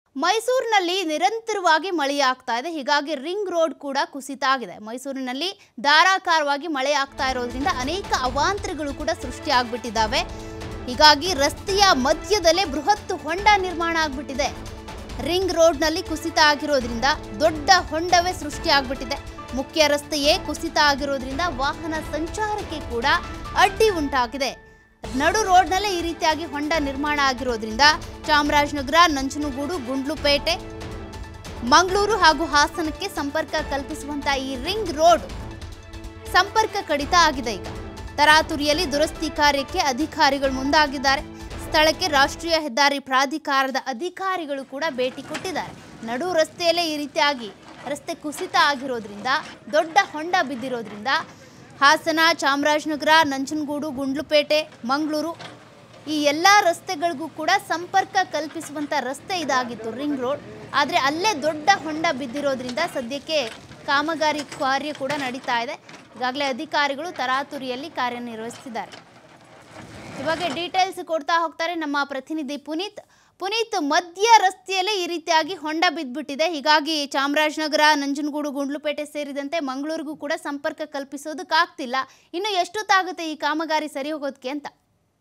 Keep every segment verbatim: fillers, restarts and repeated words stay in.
ಮೈಸೂರಿನಲ್ಲಿ ನಿರಂತರವಾಗಿ ಮಳೆಯಾಗ್ತಾ ಇದೆ. ಹೀಗಾಗಿ ರಿಂಗ್ ರೋಡ್ ಕೂಡ ಕುಸಿತ ಆಗಿದೆ. ಮೈಸೂರಿನಲ್ಲಿ ಧಾರಾಕಾರವಾಗಿ ಮಳೆ ಆಗ್ತಾ ಇರೋದ್ರಿಂದ ಅನೇಕ ಅವಾಂತರಗಳು ಕೂಡ ಸೃಷ್ಟಿ ಆಗ್ಬಿಟ್ಟಿದ್ದಾವೆ. ಹೀಗಾಗಿ ರಸ್ತೆಯ ಮಧ್ಯದಲ್ಲೇ ಬೃಹತ್ ಹೊಂಡ ನಿರ್ಮಾಣ ಆಗ್ಬಿಟ್ಟಿದೆ. ರಿಂಗ್ ರೋಡ್ನಲ್ಲಿ ಕುಸಿತ ಆಗಿರೋದ್ರಿಂದ ದೊಡ್ಡ ಹೊಂಡವೇ ಸೃಷ್ಟಿ ಆಗ್ಬಿಟ್ಟಿದೆ. ಮುಖ್ಯ ರಸ್ತೆಯೇ ಕುಸಿತ ಆಗಿರೋದ್ರಿಂದ ವಾಹನ ಸಂಚಾರಕ್ಕೆ ಕೂಡ ಅಡ್ಡಿ ಉಂಟಾಗಿದೆ. ನಡು ರೋಡ್ನಲ್ಲೇ ಈ ರೀತಿಯಾಗಿ ಹೊಂಡ ನಿರ್ಮಾಣ ಆಗಿರೋದ್ರಿಂದ ಚಾಮರಾಜನಗರ, ನಂಜನಗೂಡು, ಗುಂಡ್ಲುಪೇಟೆ, ಮಂಗಳೂರು ಹಾಗೂ ಹಾಸನಕ್ಕೆ ಸಂಪರ್ಕ ಕಲ್ಪಿಸುವಂತ ಈ ರಿಂಗ್ ರೋಡ್ ಸಂಪರ್ಕ ಕಡಿತ ಆಗಿದೆ. ಈಗ ತರಾತುರಿಯಲ್ಲಿ ದುರಸ್ತಿ ಕಾರ್ಯಕ್ಕೆ ಅಧಿಕಾರಿಗಳು ಮುಂದಾಗಿದ್ದಾರೆ. ಸ್ಥಳಕ್ಕೆ ರಾಷ್ಟ್ರೀಯ ಹೆದ್ದಾರಿ ಪ್ರಾಧಿಕಾರದ ಅಧಿಕಾರಿಗಳು ಕೂಡ ಭೇಟಿ ಕೊಟ್ಟಿದ್ದಾರೆ. ನಡು ರಸ್ತೆಯಲ್ಲೇ ಈ ರೀತಿಯಾಗಿ ರಸ್ತೆ ಕುಸಿತ ಆಗಿರೋದ್ರಿಂದ, ದೊಡ್ಡ ಹೊಂಡ ಬಿದ್ದಿರೋದ್ರಿಂದ ಹಾಸನ, ಚಾಮರಾಜನಗರ, ನಂಜನಗೂಡು, ಗುಂಡ್ಲುಪೇಟೆ, ಮಂಗಳೂರು ಈ ಎಲ್ಲ ರಸ್ತೆಗಳಿಗೂ ಕೂಡ ಸಂಪರ್ಕ ಕಲ್ಪಿಸುವಂಥ ರಸ್ತೆ ಇದಾಗಿತ್ತು ರಿಂಗ್ ರೋಡ್. ಆದರೆ ಅಲ್ಲೇ ದೊಡ್ಡ ಹೊಂಡ ಬಿದ್ದಿರೋದ್ರಿಂದ ಸದ್ಯಕ್ಕೆ ಕಾಮಗಾರಿ ಕಾರ್ಯ ಕೂಡ ನಡೀತಾ ಇದೆ. ಈಗಾಗಲೇ ಅಧಿಕಾರಿಗಳು ತರಾತುರಿಯಲ್ಲಿ ಕಾರ್ಯನಿರ್ವಹಿಸ್ತಿದ್ದಾರೆ. ಇವಾಗ ಡೀಟೇಲ್ಸ್ ಕೊಡ್ತಾ ಹೋಗ್ತಾರೆ ನಮ್ಮ ಪ್ರತಿನಿಧಿ ಪುನೀತ್. ಪುನೀತ್, ಮಧ್ಯ ರಸ್ತೆಯಲ್ಲೇ ಈ ರೀತಿಯಾಗಿ ಹೊಂಡ ಬಿದ್ದುಬಿಟ್ಟಿದೆ. ಹೀಗಾಗಿ ಚಾಮರಾಜನಗರ, ನಂಜನಗೂಡು, ಗುಂಡ್ಲುಪೇಟೆ ಸೇರಿದಂತೆ ಮಂಗಳೂರಿಗೂ ಕೂಡ ಸಂಪರ್ಕ ಕಲ್ಪಿಸೋದಕ್ಕಾಗ್ತಿಲ್ಲ. ಇನ್ನು ಎಷ್ಟೊತ್ತಾಗುತ್ತೆ ಈ ಕಾಮಗಾರಿ ಸರಿ ಹೋಗೋದಕ್ಕೆ ಅಂತ?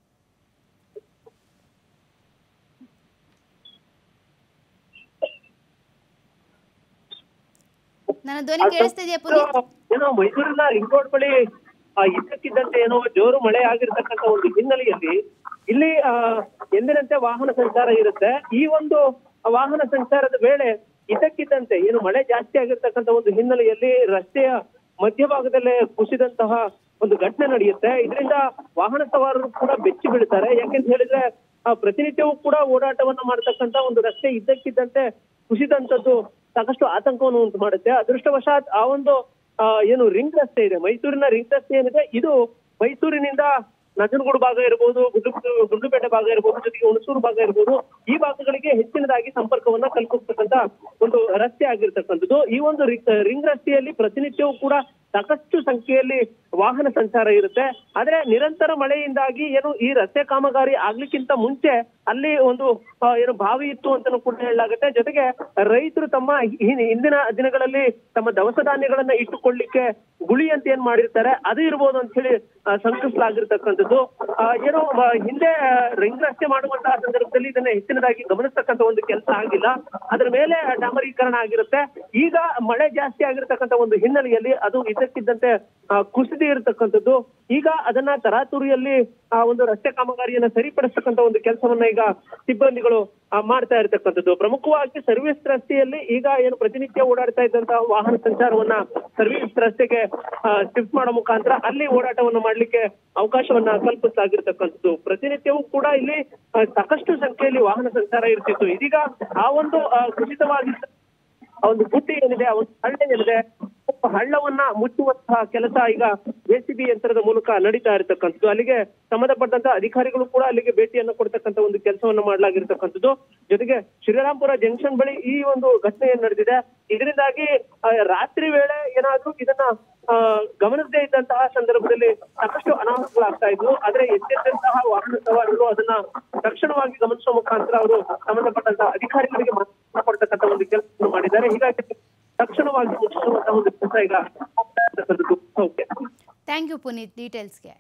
ನನ್ನ ಧ್ವನಿ ಕೇಳಿಸ್ತಿದೆಯಾ ಪುನೀತ್? ಏನೋ ಮೈಸೂರಿನ ರಿಂಗ್ ರೋಡ್ ಬಳಿ ಇದ್ದಕ್ಕಿದ್ದಂತೆ ಏನೋ ಜೋರು ಮಳೆ ಆಗಿರ್ತಕ್ಕಂಥ ಒಂದು ಹಿನ್ನೆಲೆಯಲ್ಲಿ ಇಲ್ಲಿ ಆ ಎಂದಿನಂತೆ ವಾಹನ ಸಂಚಾರ ಇರುತ್ತೆ. ಈ ಒಂದು ವಾಹನ ಸಂಚಾರದ ವೇಳೆ ಇದ್ದಕ್ಕಿದ್ದಂತೆ ಏನು ಮಳೆ ಜಾಸ್ತಿ ಆಗಿರ್ತಕ್ಕಂಥ ಒಂದು ಹಿನ್ನೆಲೆಯಲ್ಲಿ ರಸ್ತೆಯ ಮಧ್ಯಭಾಗದಲ್ಲೇ ಕುಸಿದಂತಹ ಒಂದು ಘಟನೆ ನಡೆಯುತ್ತೆ. ಇದರಿಂದ ವಾಹನ ಸವಾರರು ಕೂಡ ಬೆಚ್ಚಿ ಬೀಳ್ತಾರೆ. ಯಾಕೆಂತ ಹೇಳಿದ್ರೆ ಪ್ರತಿನಿತ್ಯವೂ ಕೂಡ ಓಡಾಟವನ್ನ ಮಾಡತಕ್ಕಂತ ಒಂದು ರಸ್ತೆ ಇದ್ದಕ್ಕಿದ್ದಂತೆ ಕುಸಿದಂತದ್ದು ಸಾಕಷ್ಟು ಆತಂಕವನ್ನು ಉಂಟು ಮಾಡುತ್ತೆ. ಅದೃಷ್ಟವಶಾತ್ ಆ ಒಂದು ಏನು ರಿಂಗ್ ರಸ್ತೆ ಇದೆ, ಮೈಸೂರಿನ ರಿಂಗ್ ರಸ್ತೆ ಏನಿದೆ, ಇದು ಮೈಸೂರಿನಿಂದ ನಂಜನಗೂಡು ಭಾಗ ಇರಬಹುದು, ಗುಂಡ್ಲುಪೇಟೆ ಭಾಗ ಇರಬಹುದು, ಜೊತೆಗೆ ಹುಣಸೂರು ಭಾಗ ಇರಬಹುದು, ಈ ಭಾಗಗಳಿಗೆ ಹೆಚ್ಚಿನದಾಗಿ ಸಂಪರ್ಕವನ್ನ ಕಲ್ಪಿಸ್ತಕ್ಕಂತ ಒಂದು ರಸ್ತೆ ಆಗಿರ್ತಕ್ಕಂಥದ್ದು. ಈ ಒಂದು ರಿಂಗ್ ರಸ್ತೆಯಲ್ಲಿ ಪ್ರತಿನಿತ್ಯವೂ ಕೂಡ ಸಾಕಷ್ಟು ಸಂಖ್ಯೆಯಲ್ಲಿ ವಾಹನ ಸಂಚಾರ ಇರುತ್ತೆ. ಆದ್ರೆ ನಿರಂತರ ಮಳೆಯಿಂದಾಗಿ ಏನು ಈ ರಸ್ತೆ ಕಾಮಗಾರಿ ಆಗ್ಲಿಕ್ಕಿಂತ ಮುಂಚೆ ಅಲ್ಲಿ ಒಂದು ಏನು ಬಾವಿ ಇತ್ತು ಅಂತಾನೂ ಕೂಡ ಹೇಳಲಾಗುತ್ತೆ. ಜೊತೆಗೆ ರೈತರು ತಮ್ಮ ಹಿಂದಿನ ದಿನಗಳಲ್ಲಿ ತಮ್ಮ ದವಸ ಧಾನ್ಯಗಳನ್ನ ಇಟ್ಟುಕೊಳ್ಳಿಕ್ಕೆ ಗುಳಿ ಅಂತ ಏನ್ ಮಾಡಿರ್ತಾರೆ ಅದು ಇರ್ಬೋದು ಅಂತ ಹೇಳಿ ಶಂಕಿಸಲಾಗಿರ್ತಕ್ಕಂಥದ್ದು. ಏನು ಹಿಂದೆ ರಿಂಗ್ ರಸ್ತೆ ಮಾಡುವಂತಹ ಸಂದರ್ಭದಲ್ಲಿ ಇದನ್ನ ಹೆಚ್ಚಿನದಾಗಿ ಗಮನಿಸ್ತಕ್ಕಂಥ ಒಂದು ಕೆಲಸ ಆಗಿಲ್ಲ. ಅದರ ಮೇಲೆ ಡಾಮರೀಕರಣ ಆಗಿರುತ್ತೆ. ಈಗ ಮಳೆ ಜಾಸ್ತಿ ಆಗಿರ್ತಕ್ಕಂಥ ಒಂದು ಹಿನ್ನೆಲೆಯಲ್ಲಿ ಅದು ಇದ್ದಕ್ಕಿದ್ದಂತೆ ಕುಸಿದು ಇರತಕ್ಕಂಥದ್ದು. ಈಗ ಅದನ್ನ ತರಾತುರಿಯಲ್ಲಿ ಆ ಒಂದು ರಸ್ತೆ ಕಾಮಗಾರಿಯನ್ನ ಸರಿಪಡಿಸ್ತಕ್ಕಂಥ ಒಂದು ಕೆಲಸವನ್ನ ಈಗ ಸಿಬ್ಬಂದಿಗಳು ಮಾಡ್ತಾ ಇರತಕ್ಕಂಥದ್ದು. ಪ್ರಮುಖವಾಗಿ ಸರ್ವಿಸ್ ರಸ್ತೆಯಲ್ಲಿ ಈಗ ಏನು ಪ್ರತಿನಿತ್ಯ ಓಡಾಡ್ತಾ ಇದ್ದಂತಹ ವಾಹನ ಸಂಚಾರವನ್ನ ಸರ್ವಿಸ್ ರಸ್ತೆಗೆ ಶಿಫ್ಟ್ ಮಾಡೋ ಮುಖಾಂತರ ಅಲ್ಲಿ ಓಡಾಟವನ್ನು ಮಾಡ್ಲಿಕ್ಕೆ ಅವಕಾಶವನ್ನ ಕಲ್ಪಿಸಲಾಗಿರ್ತಕ್ಕಂಥದ್ದು. ಪ್ರತಿನಿತ್ಯವೂ ಕೂಡ ಇಲ್ಲಿ ಸಾಕಷ್ಟು ಸಂಖ್ಯೆಯಲ್ಲಿ ವಾಹನ ಸಂಚಾರ ಇರ್ತಿತ್ತು. ಇದೀಗ ಆ ಒಂದು ಕುಸಿತವಾಗಿ ಆ ಒಂದು ಗುಡ್ಡೆ ಏನಿದೆ, ಆ ಒಂದು ಹಳ್ಳ ಏನಿದೆ, ಹಳ್ಳವನ್ನ ಮುಚ್ಚುವಂತಹ ಕೆಲಸ ಈಗ ಜೆಸಿಬಿ ಯಂತ್ರದ ಮೂಲಕ ನಡೀತಾ ಇರತಕ್ಕಂಥದ್ದು. ಅಲ್ಲಿಗೆ ಸಂಬಂಧಪಟ್ಟಂತ ಅಧಿಕಾರಿಗಳು ಕೂಡ ಅಲ್ಲಿಗೆ ಭೇಟಿಯನ್ನು ಕೊಡ್ತಕ್ಕಂಥ ಒಂದು ಕೆಲಸವನ್ನ ಮಾಡಲಾಗಿರ್ತಕ್ಕಂಥದ್ದು. ಜೊತೆಗೆ ಶ್ರೀರಾಮ್ಪುರ ಜಂಕ್ಷನ್ ಬಳಿ ಈ ಒಂದು ಘಟನೆ ಏನ್ ನಡೆದಿದೆ, ಇದರಿಂದಾಗಿ ರಾತ್ರಿ ವೇಳೆ ಏನಾದ್ರೂ ಇದನ್ನ ಗಮನಿಸದೇ ಇದ್ದಂತಹ ಸಂದರ್ಭದಲ್ಲಿ ಸಾಕಷ್ಟು ಅನಾಹುತಗಳಾಗ್ತಾ ಇದ್ವು. ಆದ್ರೆ ಎಚ್ಚೆತ್ತಂತಹ ವಾಹನ ಸವಾರರು ಅದನ್ನ ತಕ್ಷಣವಾಗಿ ಗಮನಿಸುವ ಮುಖಾಂತರ ಅವರು ಸಂಬಂಧಪಟ್ಟಂತಹ ಅಧಿಕಾರಿಗಳಿಗೆ ಕೊಡ್ತಕ್ಕಂಥ ಒಂದು ಕೆಲಸವನ್ನು ಮಾಡಿದ್ದಾರೆ. ಹೀಗಾಗಿ ತಕ್ಷಣವಾಗಿ ಮುಚ್ಚಿಸುವಂತಹ ಒಂದು ಕೆಲಸ ಈಗ ಓಕೆ. Thank you Puneeth ಡೀಟೇಲ್ಸ್ಗೆ.